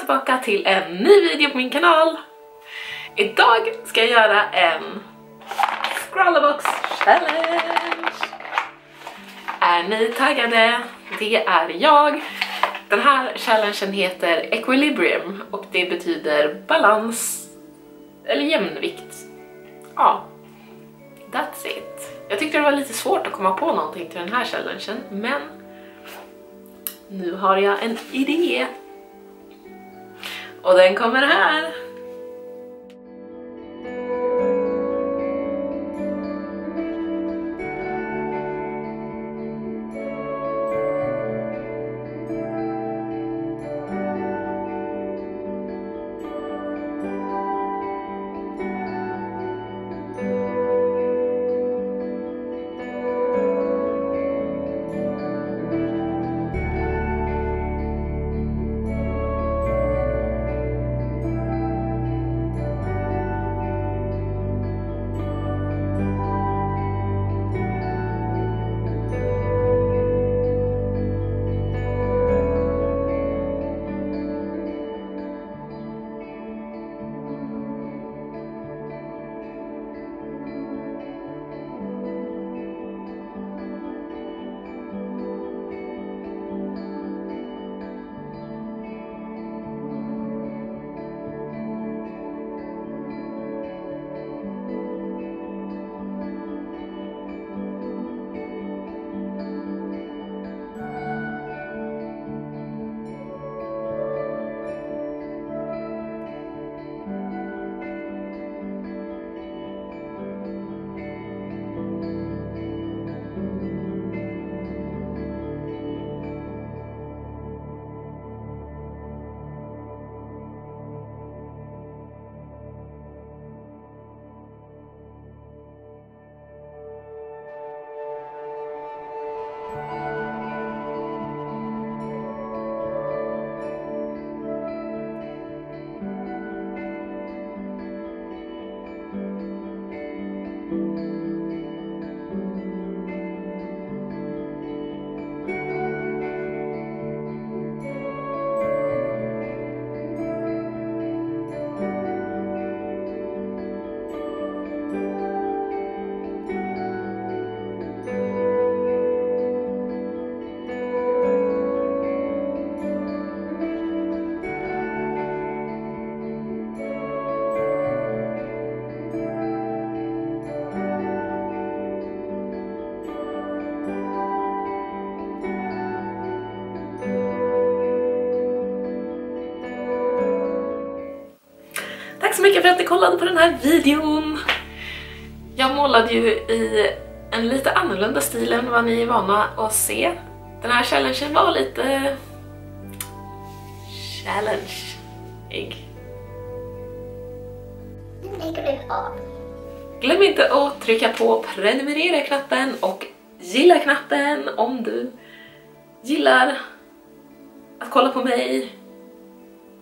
tillbaka till en ny video på min kanal. Idag ska jag göra en Scrawlrbox challenge. Är ni taggade? Det är jag. Den här challengen heter Equilibrium och det betyder balans eller jämvikt. Ja, that's it. Jag tyckte det var lite svårt att komma på någonting till den här challengen, men nu har jag en idé. Och den kommer här. Tack så mycket för att ni kollade på den här videon. Jag målade ju i en lite annorlunda stil än vad ni är vana att se. Den här challengen var lite challenge-ig. Glöm inte att trycka på prenumerera-knappen och gilla-knappen om du gillar att kolla på mig.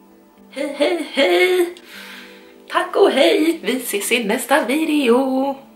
Hej hej hej! Tack och hej! Vi ses i nästa video!